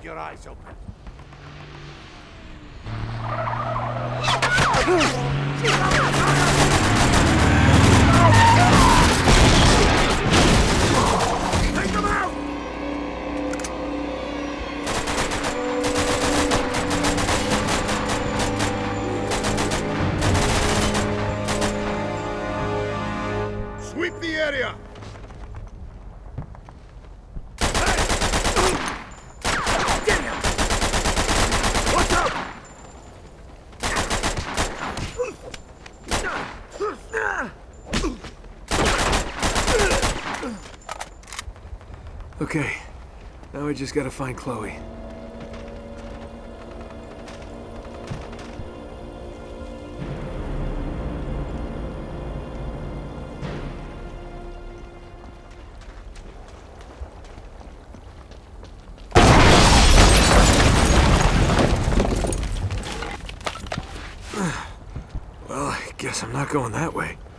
your eyes open. Take them out! Sweep the area! Okay, now we just gotta find Chloe. Well, I guess I'm not going that way.